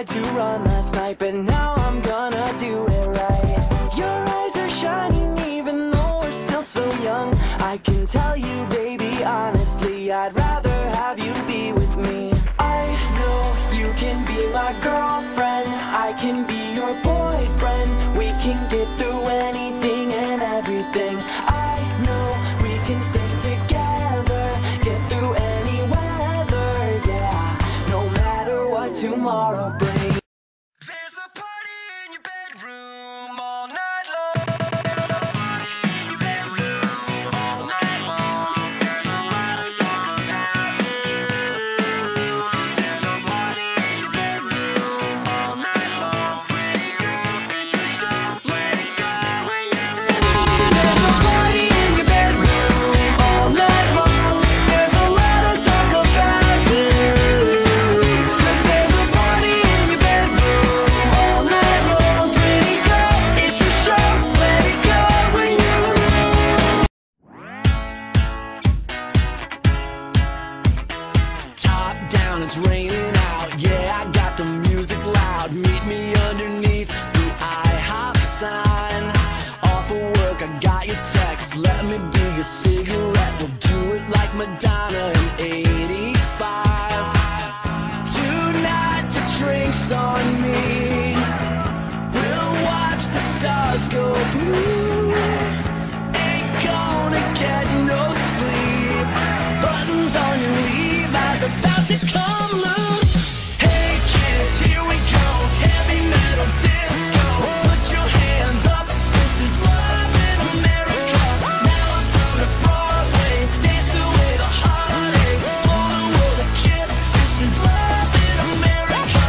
tried to run last night, but now I'm gonna do it right. Your eyes are shining even though we're still so young. I can tell you, baby, honestly, I'd rather have you be with me. I know you can be my girlfriend, I can be your boyfriend. We can get through anything and everything. I know we can stay together, get through any weather, yeah, no matter what tomorrow brings. There's a party in your bedroom all night long. There's a party in your bedroom all night long. There's a lot of talk about you. There's a party in your bedroom all night long. Pretty girl, it's a show. Let it go when you're ready. There's a party in your bedroom all night long. There's a lot of talk about you. 'Cause there's a party in your bedroom all night long. Pretty girl, it's a show. Let it go when you're alone. Top down, it's raining out. Yeah, I got the music loud. Meet me underneath the IHOP sign. Off of work, I got your text. Let me be your cigarette. We'll do it like Madonna in '85. Tonight, the drink's on me. We'll watch the stars go blue. Ain't gonna get no sleep. Buttons on your Levi's about to come loose. Hey kids, here we go. Heavy metal disco. Put your hands up. This is love in America. Now I'm from the Broadway. Dance away the heartache. For the world a kiss. This is love in America.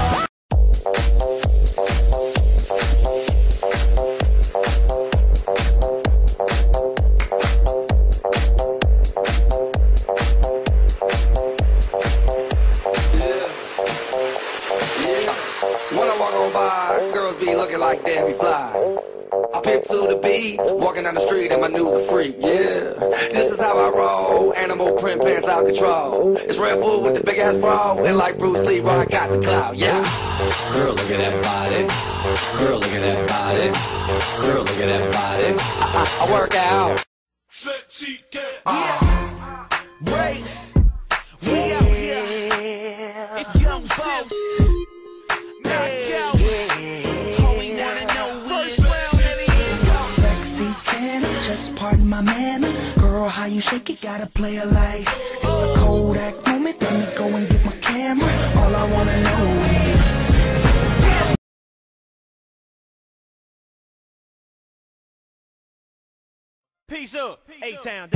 When I walk on by, girls be looking like Debbie Fly. I pimp to the beat, walking down the street and my new the freak, yeah. This is how I roll, animal print pants out control. It's Red Bull with the big ass bra, and like Bruce Lee, I got the clout, yeah. Girl, look at that body. Girl, look at that body. Girl, look at that body. I work out. Right, we out here. It's Young Boss. Knockout. All we wanna know is first round and Sexy can, just pardon my manners. Girl, how you shake it, gotta play it like it's a Kodak moment. Let me go and get my camera. All I wanna know is Peace up, A-Town.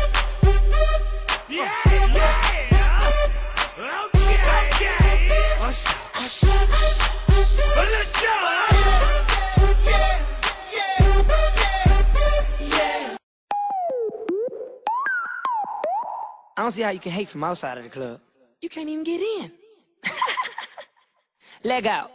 Yeah, yeah. Okay. Let's go. I don't see how you can hate from outside of the club. You can't even get in. Leg out.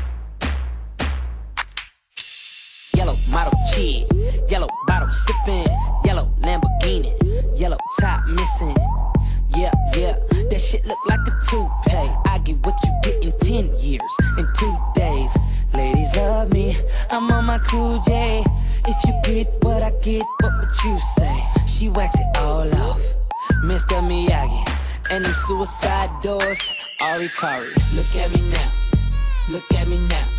Yellow model chick, yellow bottle sipping, yellow Lamborghini, yellow top missing. Yeah, that shit look like a toupee. I get what you get in 10 years, in 2 days. Ladies love me, I'm on my cool J. If you get what I get, what would you say? She wax it all off, Mr. Miyagi. And them suicide doors, Ari Kari. Look at me now, look at me now.